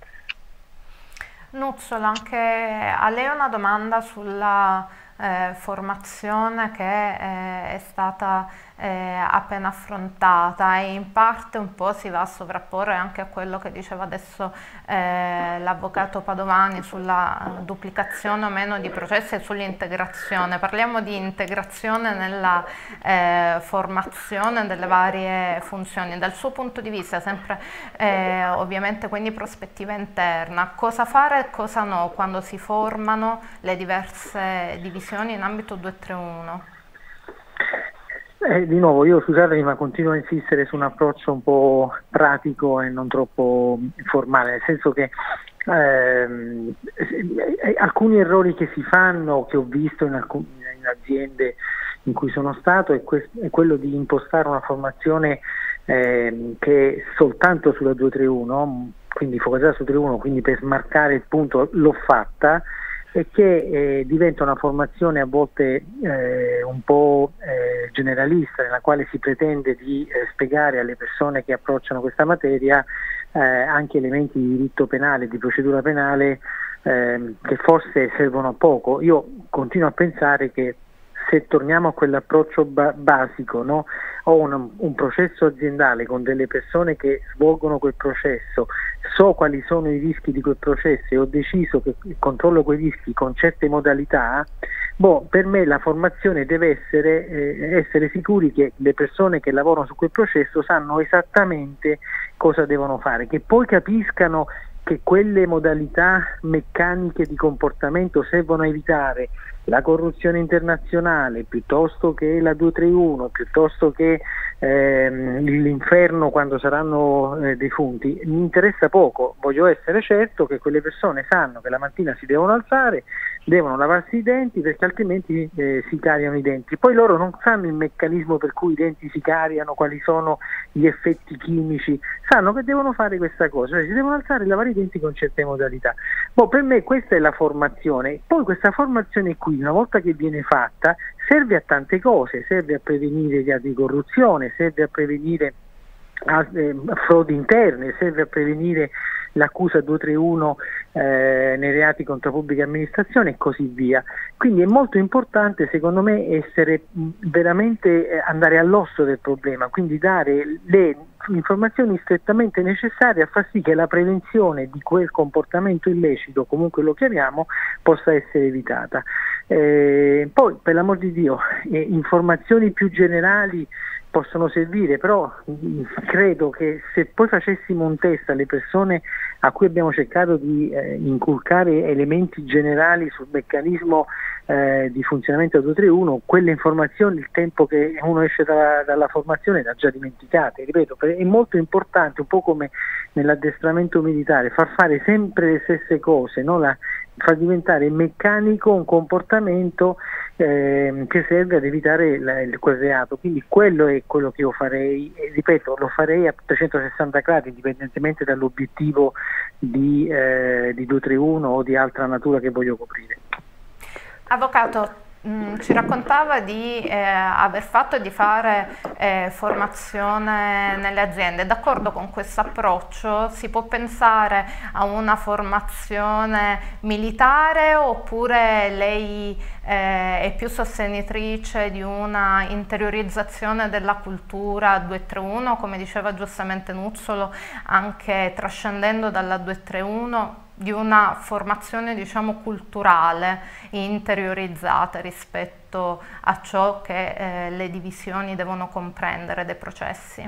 Nuzzolo, anche a lei una domanda sulla Eh, formazione che eh, è stata eh, appena affrontata e in parte un po' si va a sovrapporre anche a quello che diceva adesso eh, l'avvocato Padovani sulla duplicazione o meno di processi e sull'integrazione. Parliamo di integrazione nella eh, formazione delle varie funzioni. Dal suo punto di vista, sempre eh, ovviamente quindi prospettiva interna, cosa fare e cosa no quando si formano le diverse divisioni in ambito due tre uno? Eh, di nuovo, io scusatemi ma continuo a insistere su un approccio un po' pratico e non troppo formale, nel senso che ehm, alcuni errori che si fanno, che ho visto in, alcun, in aziende in cui sono stato, è, questo, è quello di impostare una formazione ehm, che soltanto sulla due tre uno, quindi focalizzata su due tre uno, quindi per smarcare il punto l'ho fatta, e che eh, diventa una formazione a volte eh, un po' eh, generalista, nella quale si pretende di eh, spiegare alle persone che approcciano questa materia eh, anche elementi di diritto penale, di procedura penale eh, che forse servono a poco. Io continuo a pensare che se torniamo a quell'approccio ba- basico, no? Ho un, un processo aziendale con delle persone che svolgono quel processo, so quali sono i rischi di quel processo e ho deciso che controllo quei rischi con certe modalità, boh, per me la formazione deve essere eh, essere sicuri che le persone che lavorano su quel processo sanno esattamente cosa devono fare, che poi capiscano che quelle modalità meccaniche di comportamento servono a evitare la corruzione internazionale, piuttosto che la due tre uno, piuttosto che ehm, l'inferno quando saranno eh, defunti. Mi interessa poco, voglio essere certo che quelle persone sanno che la mattina si devono alzare, devono lavarsi i denti, perché altrimenti eh, si cariano i denti. Poi loro non sanno il meccanismo per cui i denti si cariano, quali sono gli effetti chimici, sanno che devono fare questa cosa, cioè si devono alzare e lavare i denti con certe modalità. Boh, per me questa è la formazione. Poi questa formazione qui, una volta che viene fatta, serve a tante cose, serve a prevenire reati di corruzione, serve a prevenire a, eh, frodi interne, serve a prevenire l'accusa duecentotrentuno eh, nei reati contro la pubblica amministrazione e così via. Quindi è molto importante secondo me essere mh, veramente eh, andare all'osso del problema, quindi dare le informazioni strettamente necessarie a far sì che la prevenzione di quel comportamento illecito, comunque lo chiamiamo, possa essere evitata. Eh, poi per l'amor di Dio, eh, informazioni più generali possono servire, però mh, credo che se poi facessimo un test alle persone a cui abbiamo cercato di eh, inculcare elementi generali sul meccanismo eh, di funzionamento del duecentotrentuno, quelle informazioni il tempo che uno esce da, dalla formazione le ha già dimenticate. Ripeto, è molto importante, un po' come nell'addestramento militare, far fare sempre le stesse cose, no? La, far diventare meccanico un comportamento eh, che serve ad evitare la, il, quel reato. Quindi quello è quello che io farei, e ripeto, lo farei a trecentosessanta gradi, indipendentemente dall'obiettivo di, eh, di duecentotrentuno o di altra natura che voglio coprire. Avvocato, mh, ci raccontava di eh, aver fatto e di fare eh, formazione nelle aziende. D'accordo con questo approccio si può pensare a una formazione militare, oppure lei eh, è più sostenitrice di una interiorizzazione della cultura duecentotrentuno, come diceva giustamente Nuzzolo, anche trascendendo dalla duecentotrentuno, di una formazione, diciamo, culturale interiorizzata rispetto a ciò che eh, le divisioni devono comprendere dei processi?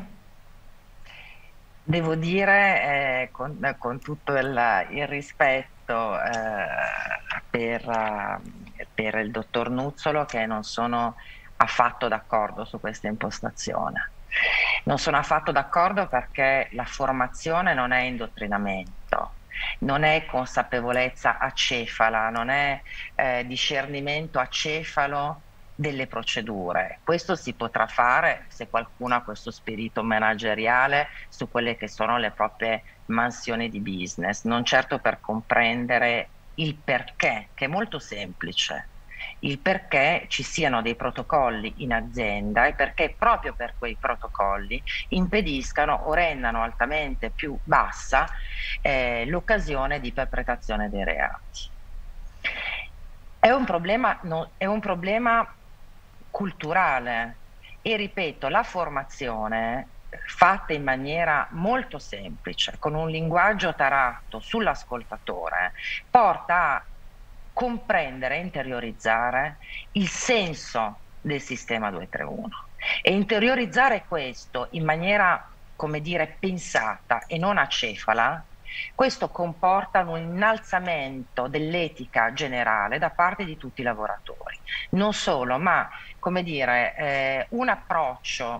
Devo dire, eh, con, con tutto il, il rispetto eh, per, uh, per il dottor Nuzzolo, che non sono affatto d'accordo su questa impostazione. Non sono affatto d'accordo perché la formazione non è indottrinamento, non è consapevolezza acefala, non è eh, discernimento acefalo delle procedure. Questo si potrà fare se qualcuno ha questo spirito manageriale su quelle che sono le proprie mansioni di business, non certo per comprendere il perché, che è molto semplice, il perché ci siano dei protocolli in azienda e perché proprio per quei protocolli impediscano o rendano altamente più bassa eh, l'occasione di perpetrazione dei reati. È un problema, no, è un problema culturale e, ripeto, la formazione fatta in maniera molto semplice, con un linguaggio tarato sull'ascoltatore, porta a comprendere e interiorizzare il senso del sistema duecentotrentuno, e interiorizzare questo in maniera, come dire, pensata e non acefala. Questo comporta un innalzamento dell'etica generale da parte di tutti i lavoratori, non solo, ma, come dire, eh, un approccio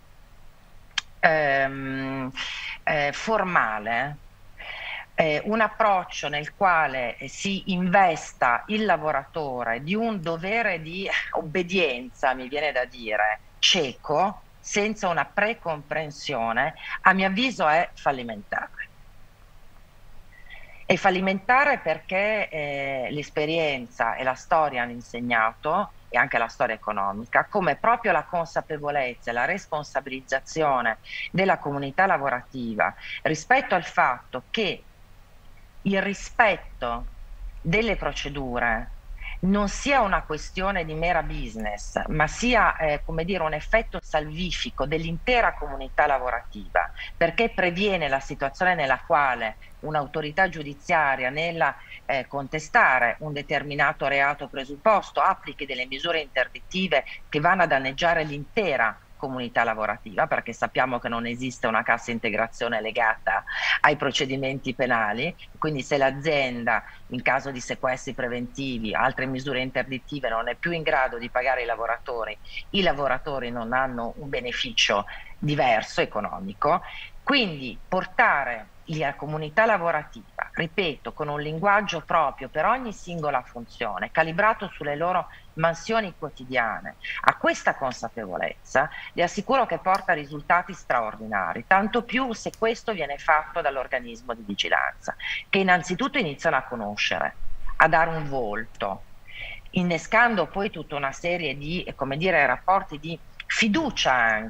ehm, eh, formale, eh, un approccio nel quale si investa il lavoratore di un dovere di obbedienza, mi viene da dire, cieco, senza una precomprensione, a mio avviso è fallimentare. È fallimentare perché eh, l'esperienza e la storia hanno insegnato, e anche la storia economica, come proprio la consapevolezza e la responsabilizzazione della comunità lavorativa rispetto al fatto che il rispetto delle procedure non sia una questione di mera business, ma sia eh, come dire, un effetto salvifico dell'intera comunità lavorativa, perché previene la situazione nella quale un'autorità giudiziaria, nella eh, contestare un determinato reato presupposto, applichi delle misure interdittive che vanno a danneggiare l'intera comunità lavorativa, perché sappiamo che non esiste una cassa integrazione legata ai procedimenti penali. Quindi se l'azienda, in caso di sequestri preventivi, altre misure interdittive, non è più in grado di pagare i lavoratori, i lavoratori non hanno un beneficio diverso economico. Quindi portare la comunità lavorativa, ripeto, con un linguaggio proprio per ogni singola funzione, calibrato sulle loro mansioni quotidiane, a questa consapevolezza, le assicuro che porta risultati straordinari, tanto più se questo viene fatto dall'organismo di vigilanza, che innanzitutto iniziano a conoscere, a dare un volto, innescando poi tutta una serie di, come dire, rapporti di fiducia anche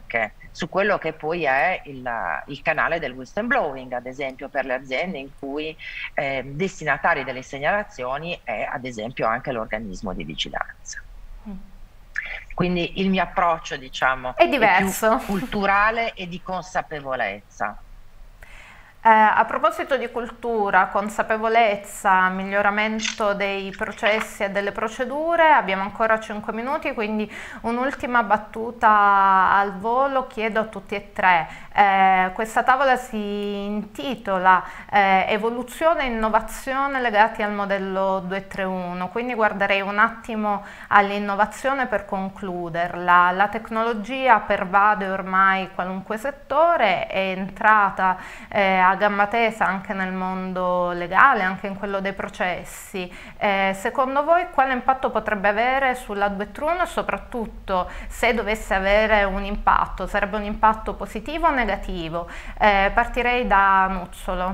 su quello che poi è il, il canale del whistleblowing, ad esempio per le aziende in cui eh, destinatari delle segnalazioni è ad esempio anche l'organismo di vigilanza. Quindi il mio approccio, diciamo, è diverso, è più culturale e di consapevolezza. Eh, a proposito di cultura, consapevolezza, miglioramento dei processi e delle procedure, abbiamo ancora cinque minuti, quindi un'ultima battuta al volo chiedo a tutti e tre. Eh, questa tavola si intitola eh, Evoluzione e innovazione legati al modello due tre uno, quindi guarderei un attimo all'innovazione per concluderla. La tecnologia pervade ormai qualunque settore, è entrata eh, a gamba tesa anche nel mondo legale, anche in quello dei processi. Eh, secondo voi quale impatto potrebbe avere sulla due tre uno e soprattutto se dovesse avere un impatto? Sarebbe un impatto positivo o negativo? Eh, partirei da Nuzzolo.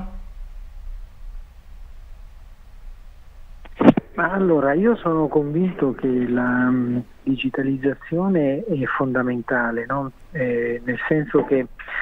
Ma allora, io sono convinto che la um, digitalizzazione è fondamentale, no? Eh, nel senso che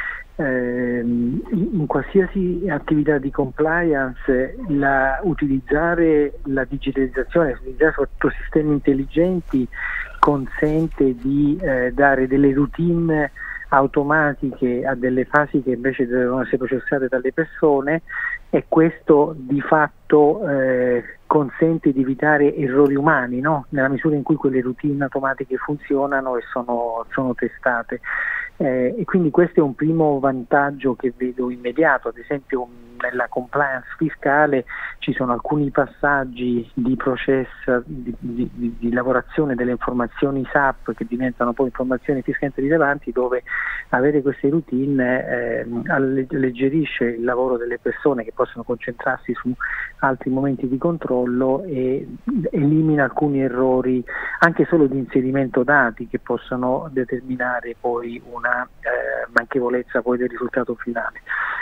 Eh, in qualsiasi attività di compliance la, utilizzare la digitalizzazione, utilizzare soprattutto sistemi intelligenti consente di eh, dare delle routine automatiche a delle fasi che invece devono essere processate dalle persone, e questo di fatto eh, consente di evitare errori umani, no? Nella misura in cui quelle routine automatiche funzionano e sono, sono testate. Eh, e quindi questo è un primo vantaggio che vedo immediato. Ad esempio nella compliance fiscale ci sono alcuni passaggi di processo di, di, di, di lavorazione delle informazioni S A P che diventano poi informazioni fiscalmente rilevanti, dove avere queste routine eh, alleggerisce il lavoro delle persone che possono concentrarsi su altri momenti di controllo e elimina alcuni errori anche solo di inserimento dati che possono determinare poi una eh, manchevolezza poi del risultato finale.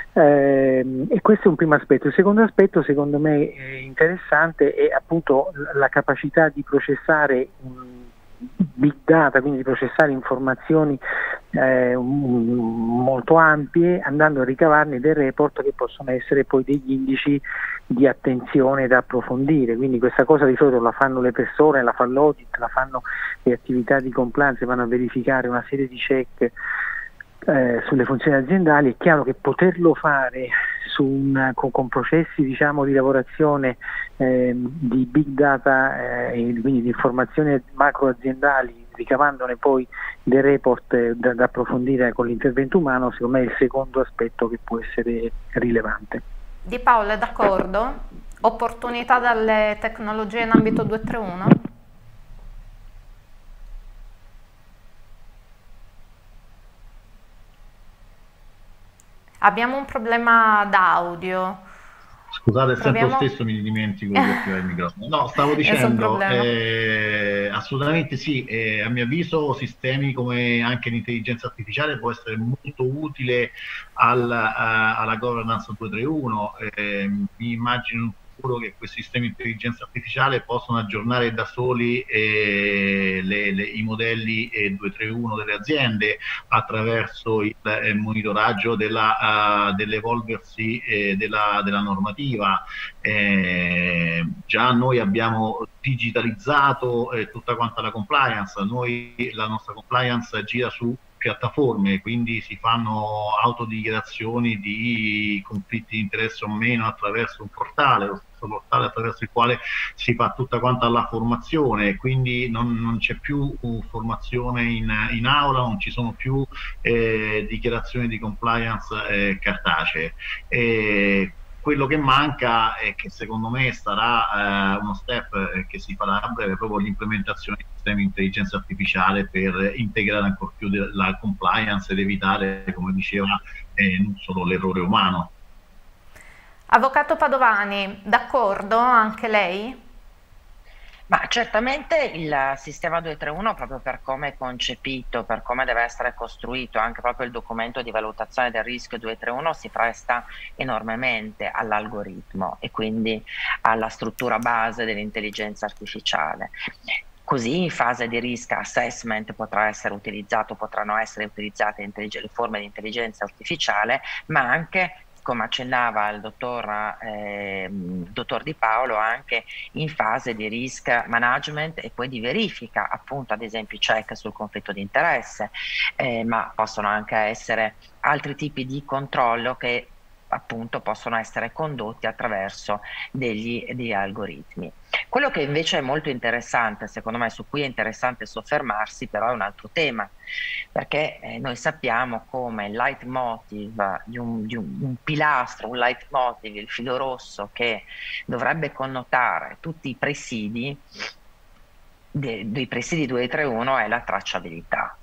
Eh, e questo è un primo aspetto. Il secondo aspetto secondo me eh, interessante è appunto la capacità di processare un big data, quindi di processare informazioni eh, molto ampie, andando a ricavarne dei report che possono essere poi degli indici di attenzione da approfondire. Quindi questa cosa di solito la fanno le persone, la fa l'audit, la fanno le attività di compliance, vanno a verificare una serie di check eh, sulle funzioni aziendali. È chiaro che poterlo fare su un, con, con processi diciamo di lavorazione eh, di big data eh, e quindi di informazioni macro aziendali, ricavandone poi dei report eh, da, da approfondire con l'intervento umano, secondo me è il secondo aspetto che può essere rilevante. Di Paolo, è d'accordo? Opportunità dalle tecnologie in ambito due tre uno? Abbiamo un problema d'audio. Scusate, sempre Proviamo... lo stesso, mi dimentico di attivare il microfono. No, stavo dicendo, eh, assolutamente sì, eh, a mio avviso sistemi come anche l'intelligenza artificiale può essere molto utile al, a, alla governance due tre uno. Eh, mi immagino un futuro che questi sistemi di intelligenza artificiale possono aggiornare da soli eh, le, le, i modelli eh, due tre uno delle aziende attraverso il, il monitoraggio della, uh, dell'evolversi eh, della, della normativa. Eh, già noi abbiamo digitalizzato eh, tutta quanta la compliance, noi la nostra compliance gira su piattaforme, quindi si fanno autodichiarazioni di conflitti di interesse o meno attraverso un portale, lo stesso portale attraverso il quale si fa tutta quanta la formazione, quindi non, non c'è più uh, formazione in, in aula, non ci sono più eh, dichiarazioni di compliance eh, cartacee. E quello che manca è che secondo me sarà eh, uno step eh, che si farà a breve, proprio l'implementazione di sistemi di intelligenza artificiale per integrare ancora più la compliance ed evitare, come diceva, eh, non solo l'errore umano. Avvocato Padovani, d'accordo anche lei? Ma certamente il sistema due tre uno, proprio per come è concepito, per come deve essere costruito, anche proprio il documento di valutazione del rischio due tre uno si presta enormemente all'algoritmo e quindi alla struttura base dell'intelligenza artificiale. Così in fase di risk assessment potrà essere utilizzato, potranno essere utilizzate le forme di intelligenza artificiale, ma anche, come accennava il dottor, eh, dottor Di Paolo, anche in fase di risk management e poi di verifica, appunto ad esempio check sul conflitto di interesse, eh, ma possono anche essere altri tipi di controllo che appunto possono essere condotti attraverso degli, degli algoritmi. Quello che invece è molto interessante, secondo me, su cui è interessante soffermarsi, però è un altro tema, perché eh, noi sappiamo come il leitmotiv di un, di un, un pilastro, un leitmotiv, il filo rosso che dovrebbe connotare tutti i presidi, de, dei presidi due tre uno è la tracciabilità.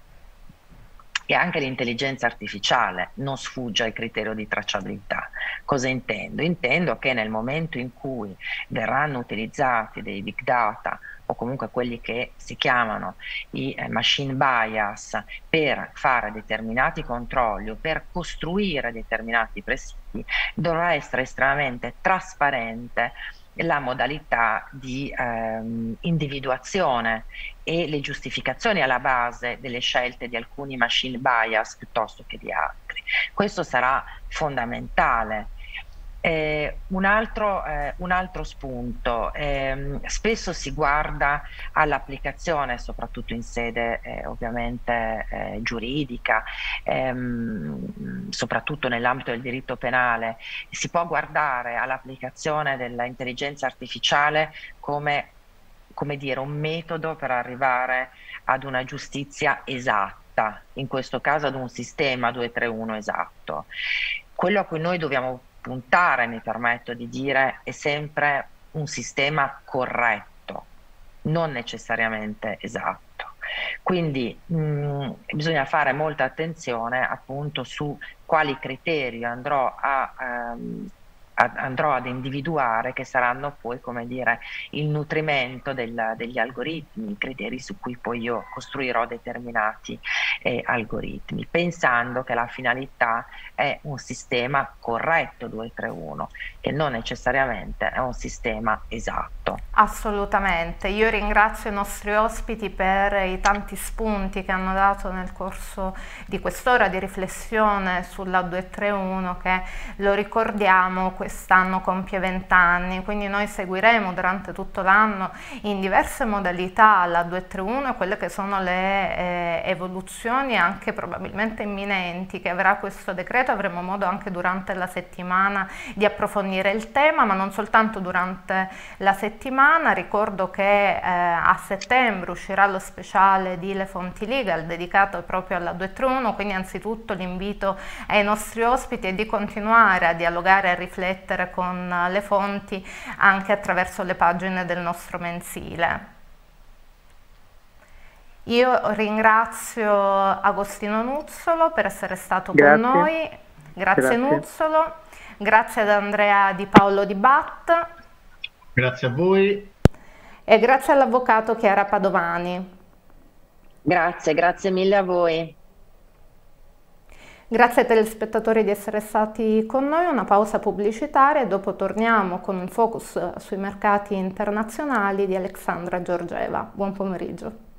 E anche l'intelligenza artificiale non sfugge al criterio di tracciabilità. Cosa intendo? Intendo che nel momento in cui verranno utilizzati dei big data o comunque quelli che si chiamano i eh, machine bias per fare determinati controlli o per costruire determinati presidi, dovrà essere estremamente trasparente la modalità di ehm, individuazione e le giustificazioni alla base delle scelte di alcuni machine bias piuttosto che di altri. Questo sarà fondamentale. Eh, un, altro, eh, un altro spunto, eh, spesso si guarda all'applicazione, soprattutto in sede eh, ovviamente eh, giuridica, ehm, soprattutto nell'ambito del diritto penale, si può guardare all'applicazione dell'intelligenza artificiale come, come dire, un metodo per arrivare ad una giustizia esatta, in questo caso ad un sistema due tre uno esatto. Quello a cui noi dobbiamo puntare, mi permetto di dire, è sempre un sistema corretto, non necessariamente esatto. Quindi mh, bisogna fare molta attenzione appunto su quali criteri andrò a ehm, andrò ad individuare, che saranno poi, come dire, il nutrimento del, degli algoritmi, i criteri su cui poi io costruirò determinati eh, algoritmi, pensando che la finalità è un sistema corretto due tre uno, che non necessariamente è un sistema esatto. Assolutamente, io ringrazio i nostri ospiti per i tanti spunti che hanno dato nel corso di quest'ora di riflessione sulla due tre uno, che, lo ricordiamo, quest'anno compie venti anni, quindi noi seguiremo durante tutto l'anno in diverse modalità la due tre uno e quelle che sono le eh, evoluzioni anche probabilmente imminenti che avrà questo decreto. Avremo modo anche durante la settimana di approfondire il tema, ma non soltanto durante la settimana. Ricordo che eh, a settembre uscirà lo speciale di Le Fonti Legal dedicato proprio alla due tre uno, quindi anzitutto l'invito ai nostri ospiti è di continuare a dialogare e a riflettere con le fonti anche attraverso le pagine del nostro mensile. Io ringrazio Agostino Nuzzolo per essere stato Grazie. con noi, grazie, Grazie Nuzzolo, grazie ad Andrea Di Paolo Di Batt. Grazie a voi. E grazie all'avvocato Chiara Padovani. Grazie, grazie mille a voi. Grazie ai telespettatori di essere stati con noi, una pausa pubblicitaria e dopo torniamo con un focus sui mercati internazionali di Alexandra Georgieva. Buon pomeriggio.